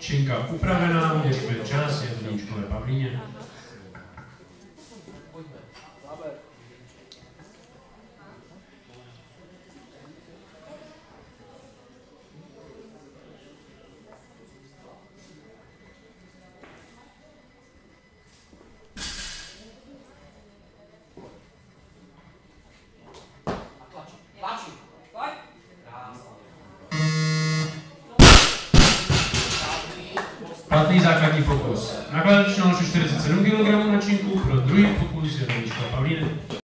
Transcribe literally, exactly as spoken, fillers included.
Činka upravená, měříme čas, jedničkové Pavlíně. Platný základní pokus. Nakladač naloží čtyřicet sedm kilogramů na činku, pro druhý pokus jednička Pavlíny.